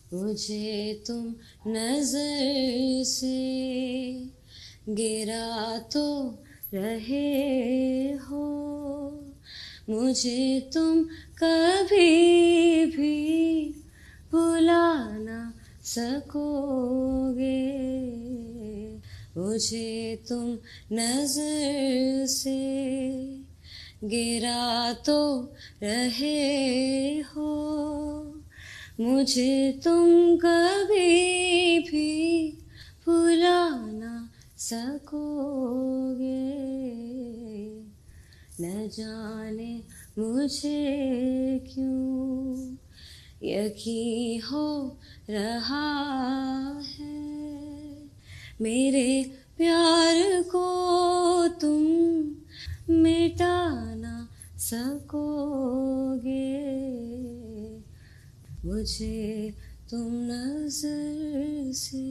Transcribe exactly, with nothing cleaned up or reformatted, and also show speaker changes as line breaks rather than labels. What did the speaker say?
मुझे तुम नजर से गिरा तो रहे हो, मुझे तुम कभी भी भुला ना सकोगे। मुझे तुम नजर से गिरा तो रहे हो, मुझे तुम कभी भी भुला ना सकोगे। न जाने मुझे क्यों यकीन हो रहा है, मेरे प्यार को तुम मिटा ना सकोगे। मुझे तुम नजर से